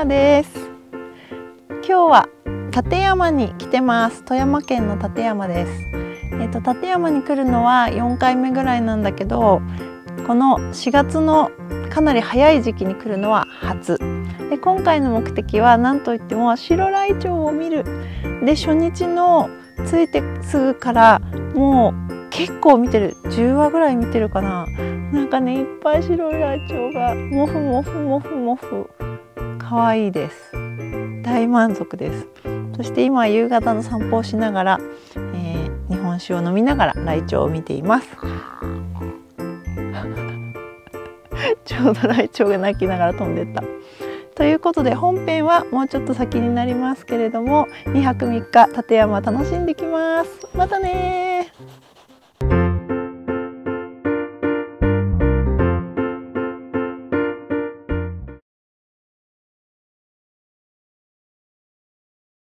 かです。今日は館山に来てます。富山県の館山です。館山に来るのは4回目ぐらいなんだけど、この4月のかなり早い時期に来るのは初で、今回の目的は何といっても白ライチョウを見るで、初日の着いてすぐからもう結構見てる、10羽ぐらい見てるかな。なんかね、いっぱい白いライチョウがモフモフモフモフ、可愛いです。大満足です。そして今は夕方の散歩をしながら、日本酒を飲みながらライチョウを見ていますちょうどライチョウが鳴きながら飛んでった。ということで本編はもうちょっと先になりますけれども、2泊3日館山楽しんできます。またね。